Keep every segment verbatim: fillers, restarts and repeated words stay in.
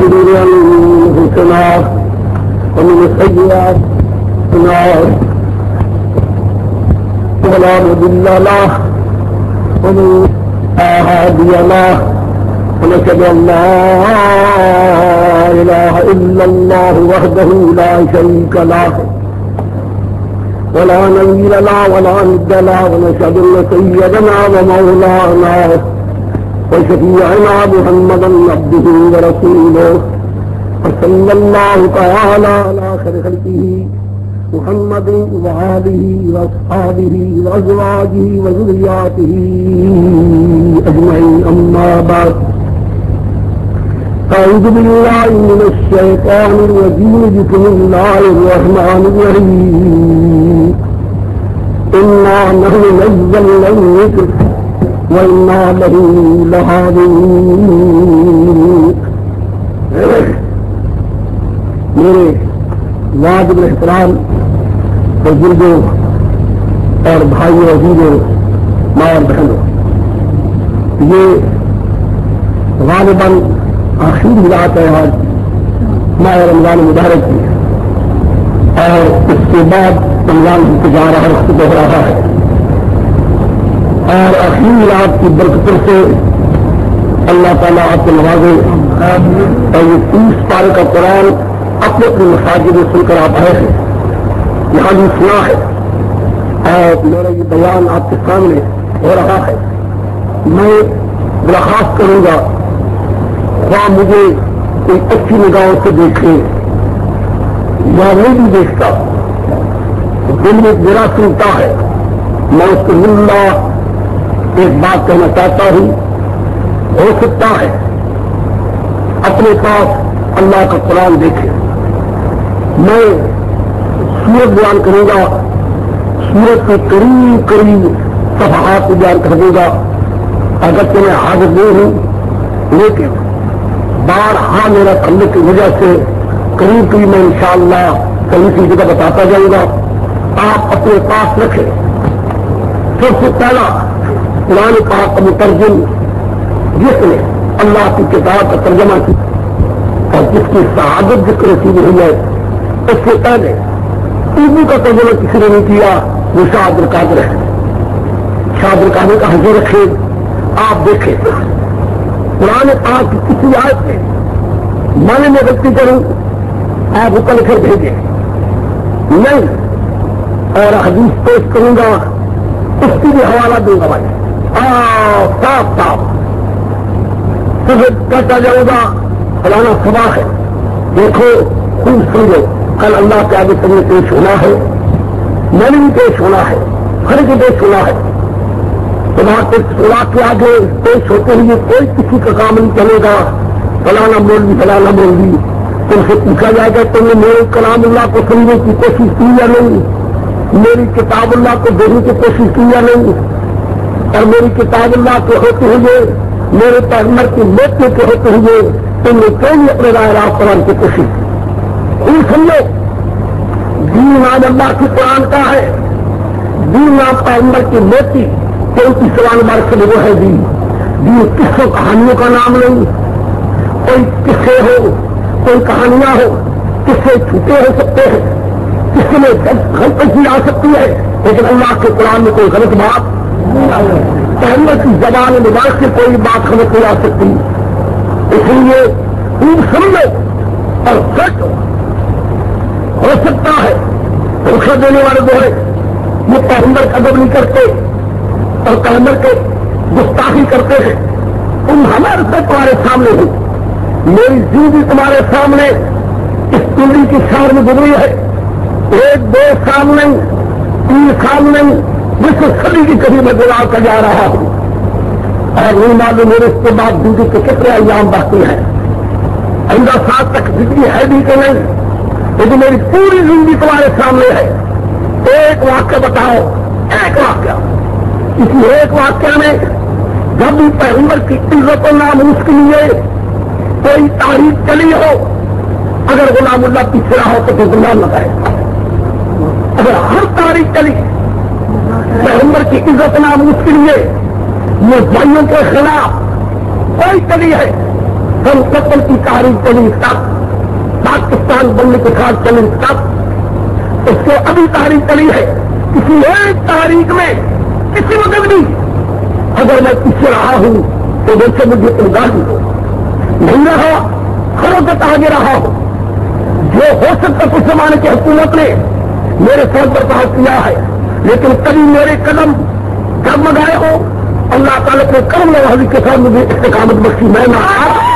شرور أنفسنا ومن سيئات أعمالنا ولا مضل له ومن لا هادي له ونشهد أن لا إله إلا الله وحده لا شريك له ولا نبي له ولا ند له ونشهد أن سيدنا ومولانا وشفيعنا محمدا عبده ورسوله وصلى الله تعالى على خير خلقه محمد وآله وأصحابه وأزواجه وذرياته أجمعين أما بعد أعوذ بالله من الشيطان الرجيم بسم الله الرحمن الرحيم إنا نحن نزلنا الذكر وإنا له لحافظون. میرے واجب الاحترام بزرگوں اور بھائیوں عزیزوں ماں اور بہنوں، یہ غالباً آخری رات ہے آج ماہ رمضان مبارک کی، اور اس کے بعد رمضان گزارا وقت ہو رہا ہے، اور آخری رات کی برکتوں سے اللہ تعالیٰ آپ کو نوازے اور یہ تیس پارے کا قرآن اپنے اپنے مساجد میں سن کر آپ آئے ہیں، یہاں بھی سنا ہے اور میرا یہ بیان آپ کے سامنے ہو رہا ہے۔ میں درخواست کروں گا خواہ مجھے کوئی اچھی نگاہوں سے دیکھے یا نہیں بھی دیکھتا، دل میں میرا سنتا ہے، میں اس کو ملا ایک بات کہنا چاہتا ہوں، ہو سکتا ہے اپنے پاس اللہ کا قرآن دیکھے۔ میں سورت بیان کروں گا، سورت کے قریب قریب صفحات کو بیان کر دوں گا، اگرچہ میں حاضر نہیں ہوں لیکن بارہا میرا کرنے کی وجہ سے قریب قریب میں انشاءاللہ کہیں کی جگہ بتاتا جاؤں گا، آپ اپنے پاس رکھیں۔ سب سے پہلا قرآن پاک کا مترجم جس نے اللہ کی کتاب کا ترجمہ کیا اور جس کی شہادت ذکر رسید ہوئی ہے، اس سے پہلے اردو کا ترجمہ کسی نے نہیں کیا، وہ شاہ عبد القادر ہے۔ شاہ عبد القادر کا حضور رکھے، آپ دیکھیں قرآن پاک کی کسی آیت میں میں نے غلطی کروں آپ کو کل پھر بھیجیں نہیں، اور حدیث پیش کروں گا اس کی بھی حوالہ دوں گا بھائی، صاف صاف کہتا جاؤں گا فلانا صبح ہے، دیکھو خوب سمجھو، کل اللہ کے آگے سب نے پیش ہونا ہے، میں نے بھی پیش ہونا ہے، ہر کو پیش ہونا ہے۔ اللہ کے آگے پیش ہوتے ہوئے کوئی کسی کا کام نہیں چلے گا، فلانا مولوی فلانا مولوی، تم سے پوچھا جائے گا تم نے میرے کلام اللہ کو سننے کی کوشش کی یا نہیں، میری کتاب اللہ کو دینے کی کوشش کی یا نہیں، اور میری کتاب اللہ کے ہوتے ہوئے میرے پیغمبر کی موتوں کے ہوتے ہوئے تم نے کیوں نہیں اپنے رائے راہ قرآن کی کوشش کی؟ ان سمجھو دین نام اللہ کی قرآن کا ہے، دین نام پیغمبر کی موتی کوئی کی سوال مارک سے وہ ہے دین۔ دین قصوں کہانیوں کا نام نہیں، کوئی قصے ہو کوئی کہانیاں ہو، قصے چھوٹے ہو سکتے ہیں، کسی میں غلطی آ سکتی ہے، لیکن اللہ کے قرآن میں کوئی غلط بات پیغمبر کی زبان مبارک سے کوئی بات غلط نہیں آ سکتی۔ اس لیے خوب سمجھو اور سچو، ہو سکتا ہے دھوکہ دینے والے جو ہے یہ پیغمبر کا ادب نہیں کرتے اور پیغمبر کے گستاخی کرتے ہیں، تم ہمارے سے تمہارے سامنے ہو، میری زندگی تمہارے سامنے اس دنیا کی شہر میں گزری ہے، ایک دو سال نہیں تین سال نہیں جس صدی کی کبھی میں گزار کر جا رہا ہوں، اور نہیں معلوم میرے اس کے بعد زندگی کے کتنے ایام باقی ہیں، آئندہ سال تک زندگی ہے بھی کہ نہیں، لیکن میری پوری زندگی تمہارے سامنے ہے۔ ایک واقعہ بتاؤ، ایک واقعہ، کسی ایک واقعہ میں جب بھی پیغمبر کی عزت و ناموس کے لیے کوئی تاریخ چلی ہو، اگر غلام اللہ پیچھے رہا ہو تو پھر غلام لگائے، اگر ہر تاریخ چلی پیغمبر کی عزت ناموس کے لیے یہ بھائیوں کے خلاف کوئی چلی ہے ہم قتل کی تاریخ چلی تب، پاکستان بننے کے ساتھ چلی تب، اس سے ابھی تاریخ چلی ہے. کسی ایک تاریخ میں کسی وقت بھی اگر میں پیچھے رہا ہوں تو ویسے مجھے انگاہی ہو نہیں رہا، خروقت آگے رہا ہو. جو ہو سکتا کچھ زمانے کی حکومت نے میرے سر پر پہنچ کیا ہے، لیکن کبھی میرے قدم ڈگمگائے ہو اللہ تعالیٰ کے کرم نوازی کے ساتھ مجھے استقامت بخشی. میں نہ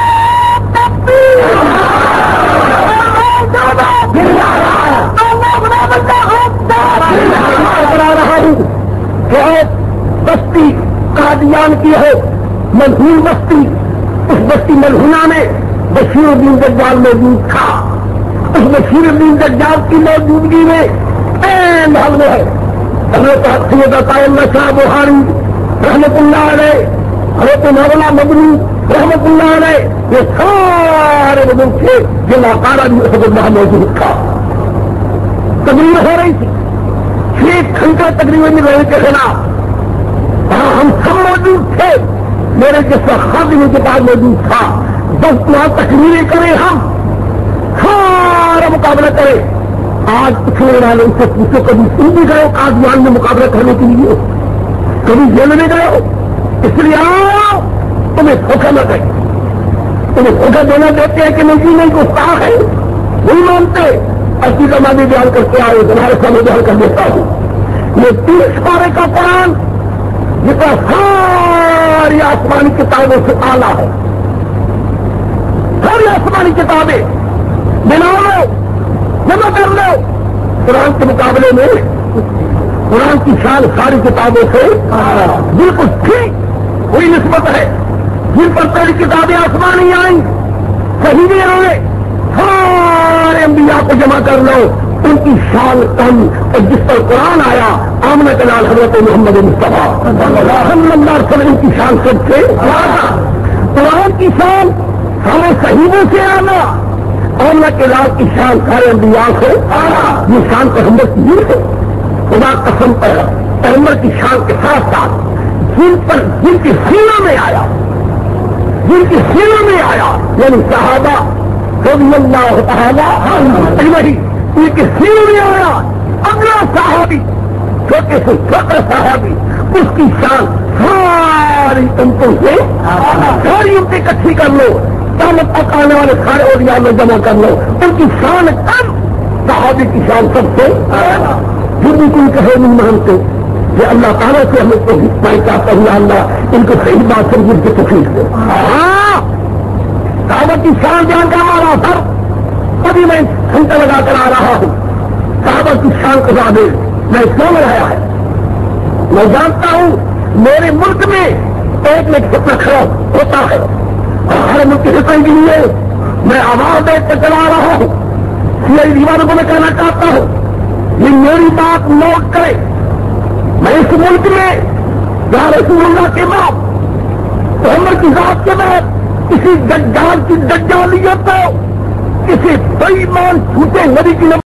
کرا رہا ہوں کہ بستی قادیان کی ہے ملہون بستی، اس بستی ملہونہ میں بشیر الدین دجال موجود تھا. اس بشیر الدین دجال کی موجودگی میں این حال میں ہے حضرت سید عطا اللہ شاہ بخاری رحمت اللہ علیہ، حضرت مولانا مدنی رحمت اللہ علیہ، یہ سارے لوگ تھے جن اقارہ بھی حضرت وہاں موجود تھا. تقریر ہو رہی تھی، چھ گھنٹے تقریباً رہنے کے خلاف وہاں ہم سب موجود تھے. میرے جیسا خادم کے پاس موجود تھا. بس وہاں تقریریں کریں، ہم سارا مقابلہ کریں. آج پچھلے والے ان سے پوچھو کبھی تم بھی گئے ہو قادیان میں مقابلہ کرنے کے لیے؟ کبھی جیل میں گئے ہو؟ اس لیے آؤ تمہیں دھوکہ نہ دیں. تمہیں دھوکہ دینا دیتے ہیں کہ نہیں نہیں گفتاخ ہے نہیں مانتے. ایسی زمانے بیان کر کے آئے تمہارے سامنے بیان کر دیتا ہوں. یہ تیس پارے کا قرآن جس کا ساری آسمانی کتابوں سے اعلیٰ ہے. ساری آسمانی کتابیں بنا لو، جمع کر لو. قرآن کے مقابلے میں قرآن کی شان ساری کتابوں سے بالکل ٹھیک کوئی نسبت ہے. جن پر پہلی کتابیں آسمانی آئیں صحیح بھی آئے، سارے انبیاء کو جمع کر لو، ان کی شان کم. اور جس پر قرآن آیا آمنہ کے نال حضرت محمد مصطفیٰ صلی اللہ علیہ وسلم، ان کی شان سب سے قرآن کی شان سارے صحیحوں سے آنا، آمنہ کے لال کی شان سارے انبیاء سے آنا. یہ شان پیغمبر کی ہے. خدا قسم پر پیغمبر کی شان کے ساتھ ساتھ جن پر جن کی سینوں میں آیا جن کی سینوں میں آیا یعنی صحابہ رضی اللہ تعالیٰ وہی ان کے سینوں میں آیا. اگلا صحابی چھوٹے سے چھوٹا صحابی اس کی شان ساری امتوں سے ساری امتیں اکٹھی کر لو، قیامت تک آنے والے سارے اولیاء میں جمع کر لو، ان کی شان کم، صحابی کی شان سب سے. پھر بھی کوئی کہے نہیں مانتے کہ اللہ تعالیٰ سے ہمیں تو میں چاہتا ہوں اللہ ان کو صحیح بات سمجھ کے تکلیف دے. ہاں صحابہ کی شان جان کا ہمارا سر ابھی میں گھنٹہ لگا کر آ رہا ہوں. صحابہ کی شان کو زیادہ میں کیوں لگایا ہے؟ میں جانتا ہوں میرے ملک میں ایک میں کتنا کھڑا ہوتا ہے اور ہر ملک کے حصے کے لیے میں آواز دے کر چلا رہا ہوں. میری دیواروں کو میں کہنا چاہتا ہوں یہ میری بات نوٹ کرے. میں اس ملک میں یا رسول اللہ کے بعد محمد کی ذات کے بعد کسی دجال کی دجالیت کو کسی بے ایمان جھوٹے نبی کی